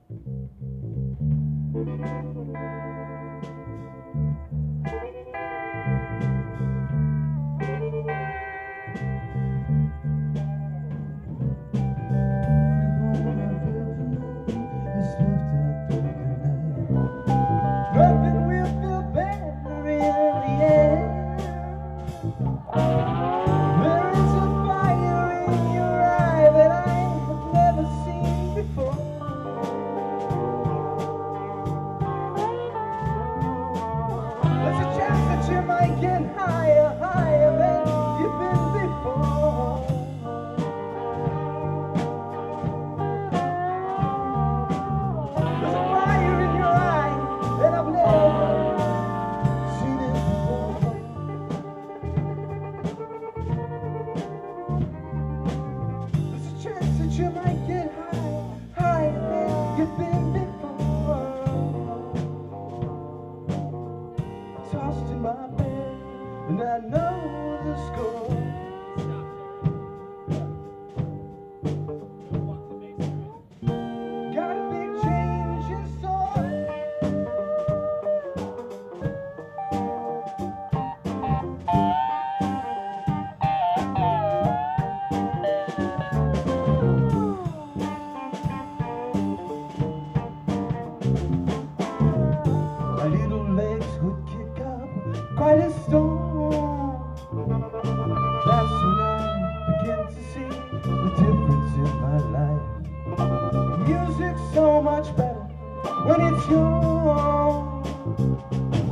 Nothing will feel better in the end. There is a fire in your eye that I have never seen before. There's a chance that you might get higher, higher than you've been before. There's a fire in your eye that I've never seen it before. There's a chance that you might get higher, higher than you've been before. Tossed in my bed, and I know the score. Got a big change in store. My little legs would kick up quite a storm. That's when I begin to see the difference in my life. Music's so much better when it's yours.